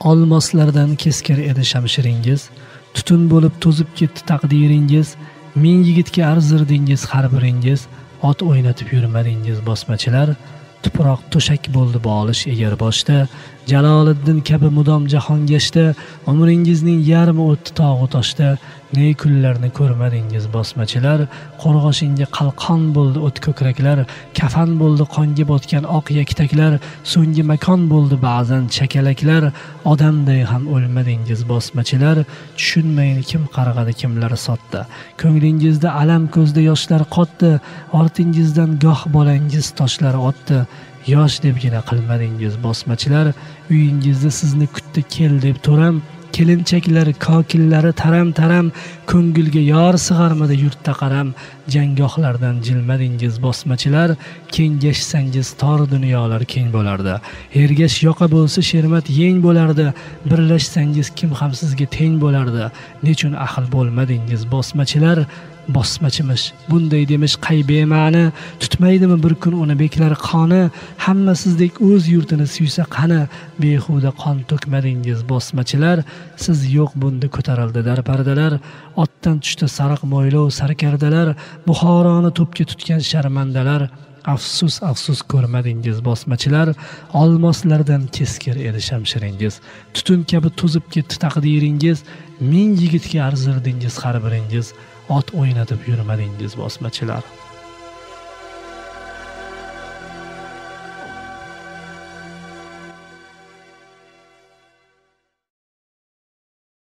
Olmoslardan keskir edi shamshiringiz, tutun bo'lib to'zib ketdi taqdiringiz, ming yigitga arzirdingiz har biringiz, ot o'ynatib yurmadingiz bosmachilar, tuproq to'shak bo'ldi bolish egar boshda, Jaloliddin kabi mudom jahongashda, umringizning yarmi o'tdi tog'u toshda, ne kunlarni ko'rmadingiz bosmachilar, qo'rg'oshinga qalqon bo'ldi o't ko'kraklar, kafan bo'ldi qonga botgan oq yaktaklar, so'nggi makon bo'ldi ba'zan chakalaklar, odamday ham o'lmadingiz bosmachilar, tushunmayin kim qarg'adi kimlar sotdi, ko'nglingizda alam ko'zda yoshlar qotdi, ortingizdan goh bolangiz toshlar otdi, yosh debgina qilmadingiz bosmachilar, uyingizda sizni kutdi kel deb to'ram, kelinchaklar kokillari taram ko'ngilga yor sig'armadi yurtda qaram, jangohlardan jilmadingiz bosmachilar, kengashsangiz tor dunyolar keng bo'lardi, ergash yoqa bo'lsa shermat yeng bo'lardi, birlashsangiz kim ham sizga teng bo'lardi, nechun ahil bo'lmadingiz bosmachilar, bosmachimish bunday demish qay bema'ni, tutmaydimi bir kun uni beklar qoni, hamma sizdek o'z yurtini suysa qani, behuda qon to'kmadingiz bosmachilar, siz yo'q bunda ko'tarildi darpardalar, otdan tushdi sariq mo'ylov sarkardalar, Buxoroni to'pga tutgan sharmandalar, afsus afsus ko'rmadingiz bosmachilar, olmoslardan keskir edi shamshiringiz, tutun kabi to'zib ketdi taqdiringiz, ming yigitga arzirdingiz har biringiz, ot o'ynatib yurmadingiz bosmachilar.